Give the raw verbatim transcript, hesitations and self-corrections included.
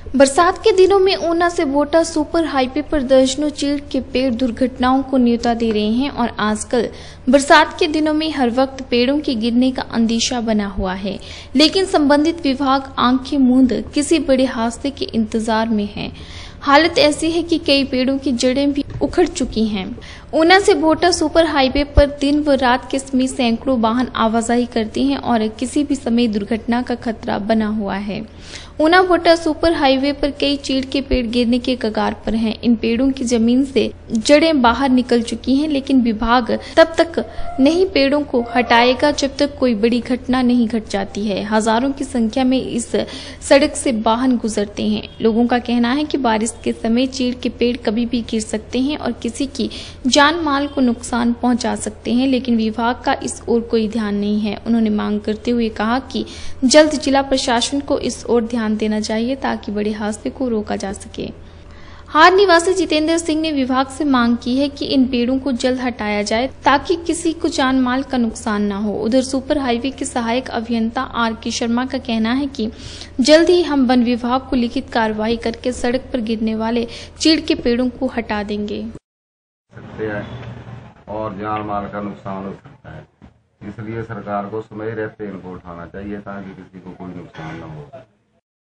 बरसात के दिनों में ऊना से भोटा सुपर हाईवे पर दर्जनों चीड़ के पेड़ दुर्घटनाओं को न्योता दे रहे हैं और आजकल बरसात के दिनों में हर वक्त पेड़ों के गिरने का अंदेशा बना हुआ है, लेकिन संबंधित विभाग आंखें मूंद किसी बड़े हादसे के इंतजार में है। हालत ऐसी है कि कई पेड़ों की जड़ें भी उखड़ चुकी हैं। ऊना से भोटा सुपर हाईवे पर दिन व रात के समय सैकड़ों वाहन आवाजाही करते हैं और किसी भी समय दुर्घटना का खतरा बना हुआ है। ऊना भोटा सुपर हाईवे पर कई चीड़ के पेड़ गिरने के कगार पर हैं। इन पेड़ों की जमीन से जड़ें बाहर निकल चुकी हैं, लेकिन विभाग तब तक नहीं पेड़ों को हटाएगा जब तक कोई बड़ी घटना नहीं घट जाती है। हजारों की संख्या में इस सड़क से वाहन गुजरते हैं। लोगों का कहना है कि बारिश के समय चीड़ के पेड़ कभी भी गिर सकते हैं और किसी की जान माल को नुकसान पहुंचा सकते हैं, लेकिन विभाग का इस ओर कोई ध्यान नहीं है। उन्होंने मांग करते हुए कहा कि जल्द जिला प्रशासन को इस ओर ध्यान देना चाहिए ताकि बड़े हादसे को रोका जा सके। हार निवासी जितेंद्र सिंह ने विभाग से मांग की है कि इन पेड़ों को जल्द हटाया जाए ताकि किसी को जान माल का नुकसान न हो। उधर सुपर हाईवे के सहायक अभियंता आर के शर्मा का कहना है कि जल्द ही हम वन विभाग को लिखित कार्रवाई करके सड़क पर गिरने वाले चीड़ के पेड़ों को हटा देंगे। और जान माल का नुकसान हो सकता है, इसलिए सरकार को समय रहते इनको उठाना चाहिए ताकि किसी को कोई नुकसान न हो।